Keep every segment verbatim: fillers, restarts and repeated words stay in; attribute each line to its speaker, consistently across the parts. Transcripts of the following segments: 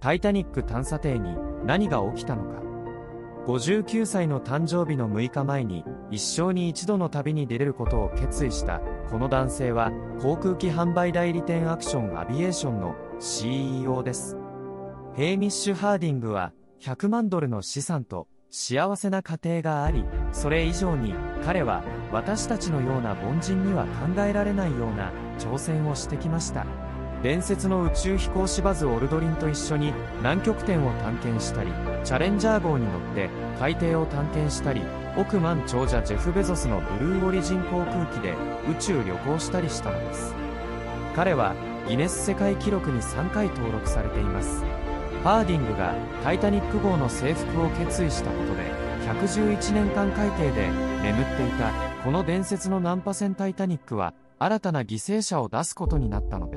Speaker 1: タイタニック探査艇に何が起きたのか。ごじゅうきゅうさいの誕生日のむいかまえに一生に一度の旅に出れることを決意したこの男性は航空機販売代理店アクションアビエーションの シーイーオー です。ヘイミッシュ・ハーディングはひゃくまんドルの資産と幸せな家庭があり、それ以上に彼は私たちのような凡人には考えられないような挑戦をしてきました。伝説の宇宙飛行士バズ・オルドリンと一緒に南極点を探検したり、チャレンジャー号に乗って海底を探検したり、億万長者ジェフ・ベゾスのブルーオリジン航空機で宇宙旅行したりしたのです。彼はギネス世界記録にさんかい登録されています。ハーディングがタイタニック号の征服を決意したことでひゃくじゅういちねんかん海底で眠っていたこの伝説の難破船タイタニックは新たな犠牲者を出すことになったのです。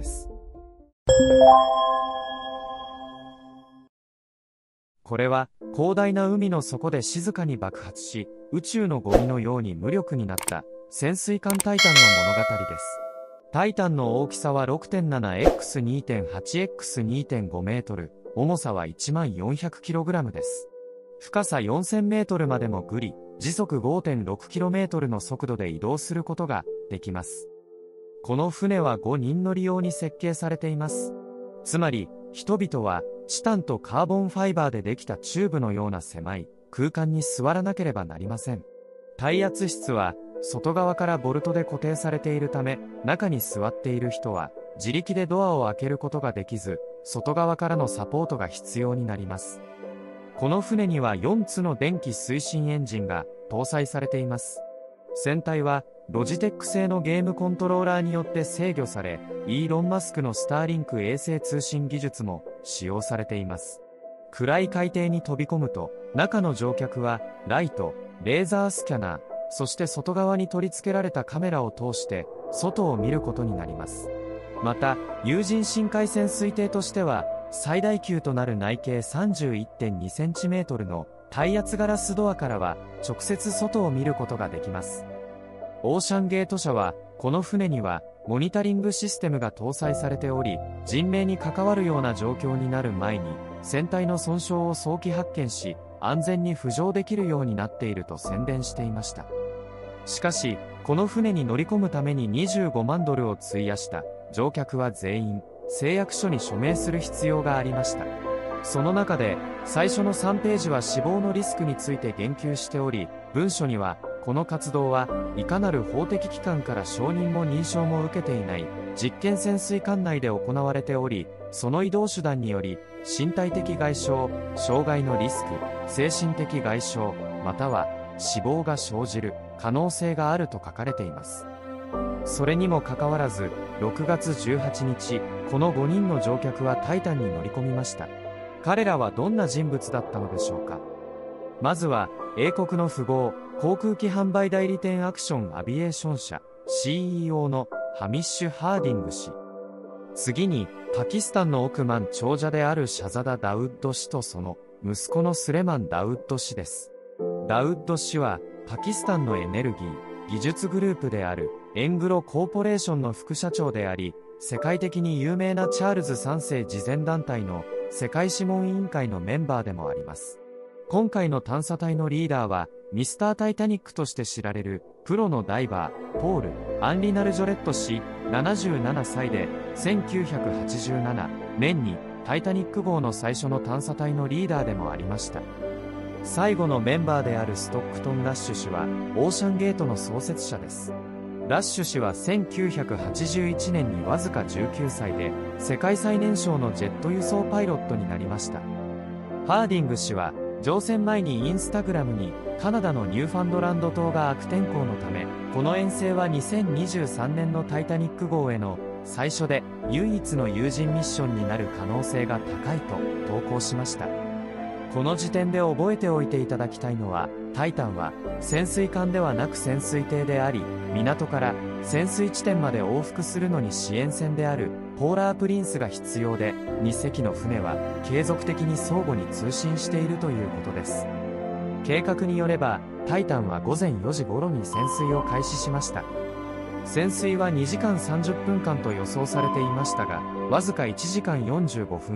Speaker 1: これは広大な海の底で静かに爆発し、宇宙のゴミのように無力になった潜水艦タイタンの物語です。タイタンの大きさは ろくてんななエックスにてんはちエックスにてんご メートル、重さはいちまんよんひゃくキログラムです。深さよんせんメートルまで潜り、時速 ごてんろくキロメートルの速度で移動することができます。この船はごにん乗り用に設計されています。つまり、人々はチタンとカーボンファイバーでできたチューブのような狭い空間に座らなければなりません。耐圧室は外側からボルトで固定されているため、中に座っている人は自力でドアを開けることができず、外側からのサポートが必要になります。この船にはよっつの電気推進エンジンが搭載されています。船体はロジテック製のゲームコントローラーによって制御され、イーロン・マスクのスターリンク衛星通信技術も使用されています。暗い海底に飛び込むと、中の乗客はライト、レーザースキャナー、そして外側に取り付けられたカメラを通して外を見ることになります。また、有人深海潜水艇としては最大級となる内径 さんじゅういってんにセンチメートルの耐圧ガラスドアからは直接外を見ることができます。オーシャンゲート社はこの船にはモニタリングシステムが搭載されており、人命に関わるような状況になる前に船体の損傷を早期発見し、安全に浮上できるようになっていると宣伝していました。しかし、この船に乗り込むためににじゅうごまんドルを費やした乗客は全員誓約書に署名する必要がありました。その中で最初のさんページは死亡のリスクについて言及しており、文書にはこの活動はいかなる法的機関から承認も認証も受けていない実験潜水艦内で行われており、その移動手段により身体的外傷、障害のリスク、精神的外傷、または死亡が生じる可能性があると書かれています。それにもかかわらず、ろくがつじゅうはちにち、このごにんの乗客はタイタンに乗り込みました。彼らはどんな人物だったのでしょうか。まずは、英国の富豪、航空機販売代理店アクションアビエーション社 シーイーオー のハミッシュ・ハーディング氏。次に、パキスタンの億万長者であるシャザダ・ダウッド氏とその息子のスレマン・ダウッド氏です。ダウッド氏は、パキスタンのエネルギー、技術グループであるエングロコーポレーションの副社長であり、世界的に有名なチャールズさんせい慈善団体の世界諮問委員会のメンバーでもあります。今回の探査隊のリーダーは、ミスタータイタニックとして知られる、プロのダイバー、ポール・アンリナル・ジョレット氏、ななじゅうななさいで、せんきゅうひゃくはちじゅうななねんにタイタニック号の最初の探査隊のリーダーでもありました。最後のメンバーであるストックトン・ラッシュ氏は、オーシャンゲートの創設者です。ラッシュ氏はせんきゅうひゃくはちじゅういちねんにわずかじゅうきゅうさいで、世界最年少のジェット輸送パイロットになりました。ハーディング氏は、乗船前にインスタグラムにカナダのニューファンドランド島が悪天候のため、この遠征はにせんにじゅうさんねんのタイタニック号への最初で唯一の有人ミッションになる可能性が高いと投稿しました。この時点で覚えておいていただきたいのは、タイタンは潜水艦ではなく潜水艇であり、港から潜水地点まで往復するのに支援船であるポーラープリンスが必要で、にせきの船は継続的に相互に通信しているということです。計画によれば、タイタンはごぜんよじ頃に潜水を開始しました。潜水はにじかんさんじゅっぷんかんと予想されていましたが、わずかいちじかんよんじゅうごふんご、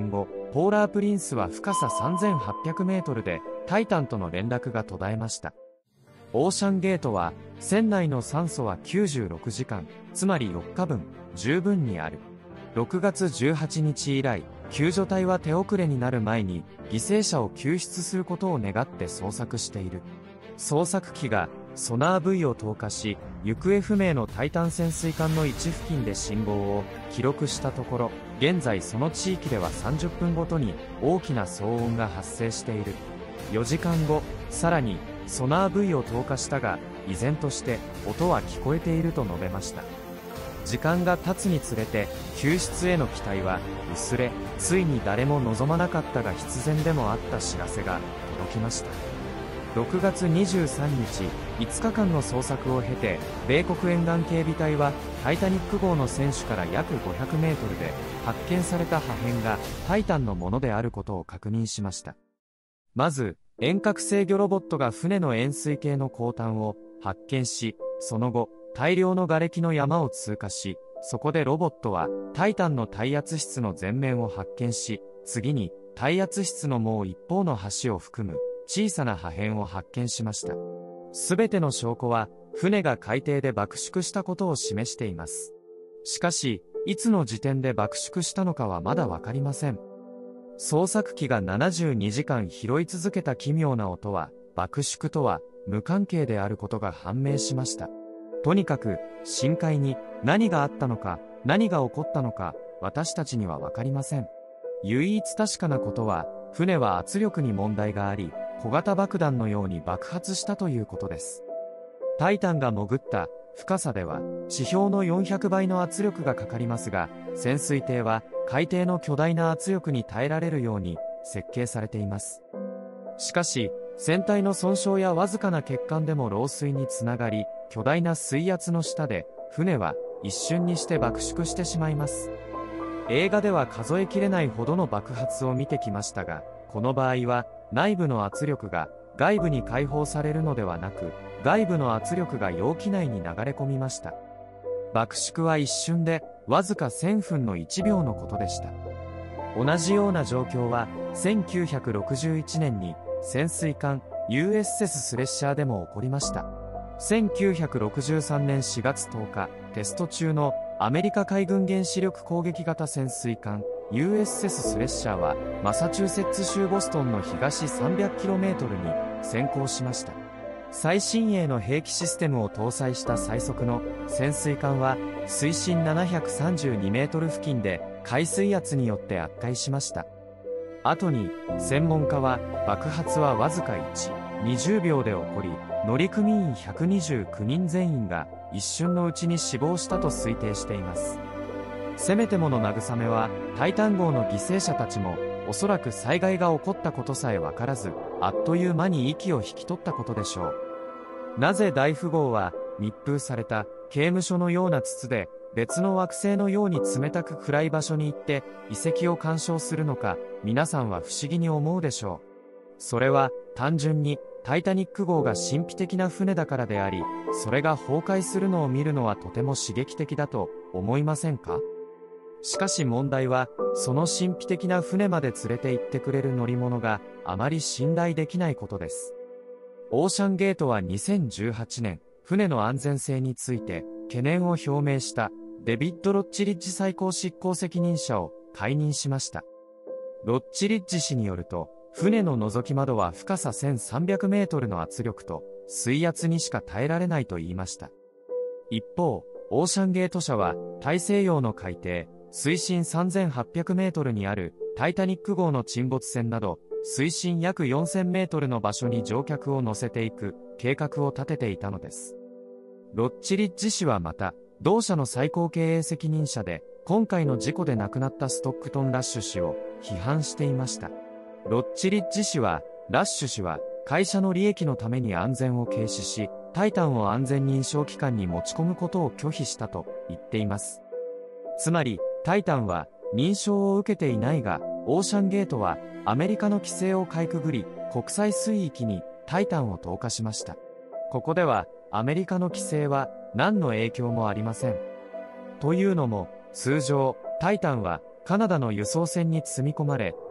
Speaker 1: ポーラープリンスは深ささんぜんはっぴゃくメートルでタイタンとの連絡が途絶えました。オーシャンゲートは船内の酸素はきゅうじゅうろくじかん、つまりよっかぶん、十分にある。ろくがつじゅうはちにち以来、救助隊は手遅れになる前に犠牲者を救出することを願って捜索している。捜索機がソナーブイを投下し、行方不明のタイタン潜水艦の位置付近で信号を記録したところ、現在その地域ではさんじゅっぷんごとに大きな騒音が発生している。よじかんご、さらにソナーブイを投下したが、依然として音は聞こえていると述べました。時間が経つにつれて救出への期待は薄れ、ついに誰も望まなかったが必然でもあった知らせが届きました。ろくがつにじゅうさんにち、いつかかんの捜索を経て、米国沿岸警備隊はタイタニック号の船首から約ごひゃくメートルで発見された破片がタイタンのものであることを確認しました。まず遠隔制御ロボットが船の円錐形の後端を発見し、その後大量の瓦礫の山を通過し、そこでロボットはタイタンの耐圧室の前面を発見し、次に耐圧室のもう一方の端を含む小さな破片を発見しました。すべての証拠は船が海底で爆縮したことを示しています。しかし、いつの時点で爆縮したのかはまだわかりません。捜索機がななじゅうにじかん拾い続けた奇妙な音は爆縮とは無関係であることが判明しました。とにかく深海に何があったのか、何が起こったのか、私たちにはわかりません。唯一確かなことは、船は圧力に問題があり、小型爆弾のように爆発したということです。タイタンが潜った深さでは地表のよんひゃくばいの圧力がかかりますが、潜水艇は海底の巨大な圧力に耐えられるように設計されています。しかし、船体の損傷やわずかな欠陥でも漏水につながり、巨大な水圧の下で船は一瞬にして爆縮してしまいます。映画では数えきれないほどの爆発を見てきましたが、この場合は内部の圧力が外部に解放されるのではなく、外部の圧力が容器内に流れ込みました。爆縮は一瞬でわずかせんふんのいちびょうのことでした。同じような状況はせんきゅうひゃくろくじゅういちねんに潜水艦 ユーエスエス スレッシャーでも起こりました。せんきゅうひゃくろくじゅうさんねんしがつとおか、テスト中のアメリカ海軍原子力攻撃型潜水艦 ユーエスエス スレッシャーはマサチューセッツ州ボストンの東 さんびゃくキロメートル に潜航しました。最新鋭の兵器システムを搭載した最速の潜水艦は水深ななひゃくさんじゅうにメートル付近で海水圧によって圧壊しました。後に専門家は爆発はわずかいち、にじゅうびょうで起こり、乗組員ひゃくにじゅうきゅうにん全員が一瞬のうちに死亡したと推定しています。せめてもの慰めはタイタン号の犠牲者たちもおそらく災害が起こったことさえ分からず、あっという間に息を引き取ったことでしょう。なぜ大富豪は密封された刑務所のような筒で別の惑星のように冷たく暗い場所に行って遺跡を鑑賞するのか、皆さんは不思議に思うでしょう。それは単純にタイタニック号が神秘的な船だからであり、それが崩壊するのを見るのはとても刺激的だと思いませんか？しかし問題は、その神秘的な船まで連れて行ってくれる乗り物があまり信頼できないことです。オーシャンゲートはにせんじゅうはちねん、船の安全性について懸念を表明したデビッド・ロッチリッジ最高執行責任者を解任しました。ロッチリッジ氏によると、船の覗き窓は深させんさんびゃくメートルの圧力と水圧にしか耐えられないと言いました。一方、オーシャンゲート社は大西洋の海底、水深さんぜんはっぴゃくメートルにあるタイタニック号の沈没船など、水深約よんせんメートルの場所に乗客を乗せていく計画を立てていたのです。ロッチリッジ氏はまた、同社の最高経営責任者で、今回の事故で亡くなったストックトン・ラッシュ氏を批判していました。ロッチリッジ氏は、ラッシュ氏は会社の利益のために安全を軽視し、タイタンを安全認証機関に持ち込むことを拒否したと言っています。つまり、タイタンは認証を受けていないが、オーシャンゲートはアメリカの規制をかいくぐり、国際水域にタイタンを投下しました。ここではアメリカの規制は何の影響もありません。というのも、通常、タイタンはカナダの輸送船に積み込まれ、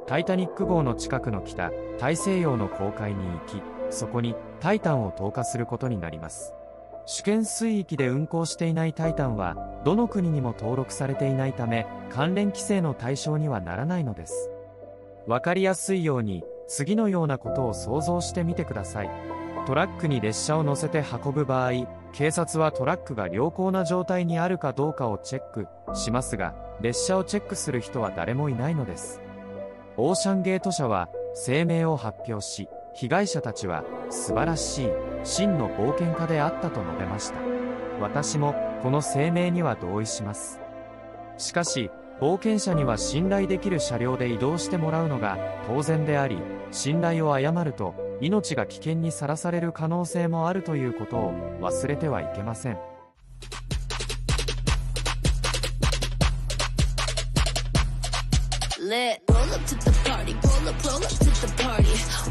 Speaker 1: タイタニック号の近くの北大西洋の公海に行き、そこにタイタンを投下することになります。主権水域で運航していないタイタンはどの国にも登録されていないため、関連規制の対象にはならないのです。わかりやすいように次のようなことを想像してみてください。トラックに列車を乗せて運ぶ場合、警察はトラックが良好な状態にあるかどうかをチェックしますが、列車をチェックする人は誰もいないのです。オーシャンゲート社は声明を発表し、被害者たちは素晴らしい真の冒険家であったと述べました。私もこの声明には同意します。しかし、冒険者には信頼できる車両で移動してもらうのが当然であり、信頼を誤ると命が危険にさらされる可能性もあるということを忘れてはいけません。Lit. Roll up to the party, roll up, roll up to the party.